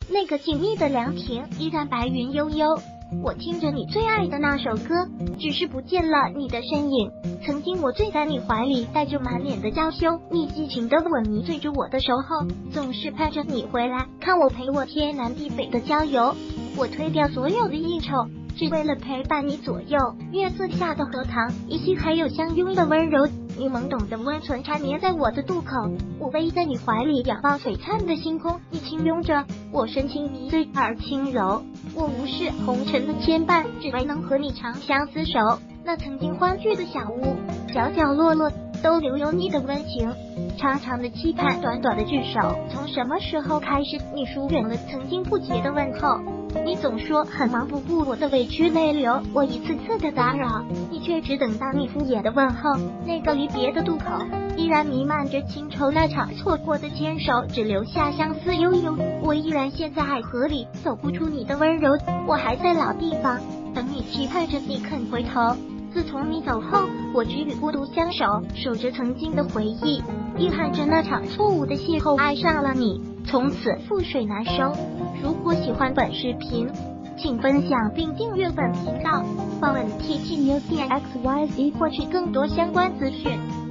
那个静谧的凉亭依然白云悠悠。我听着你最爱的那首歌，只是不见了你的身影。曾经我醉在你怀里，带着满脸的娇羞，你激情的吻迷醉着我的守候，总是盼着你回来，看我陪我天南地北的郊游。我推掉所有的应酬，只为了陪伴你左右。月色下的荷塘，依稀还有相拥的温柔，你懵懂的温存缠绵在我的渡口。我偎在你怀里，仰望璀璨的星空，你轻拥着我，深情一醉而轻柔。我无视红尘的牵绊，只为能和你长相厮守。那曾经欢聚的小屋，角角落落都留有你的温情。长长的期盼，短短的聚首，从什么时候开始，你疏远了曾经不竭的问候？你总说很忙，不顾我的委屈泪流，我一次次的打扰，你却只等到你敷衍的问候。那个离别的渡口，依然弥漫着情愁，那场错过的牵手，只留下相思悠悠。我依然陷在爱河里，走不出你的温柔。我还在老地方等你，期盼着你肯回头。自从你走后，我只与孤独相守，守着曾经的回忆，遗憾着那场错误的邂逅，爱上了你，从此覆水难收。如果喜欢本视频，请分享并订阅本频道，访问 TTU.xyz 获取更多相关资讯。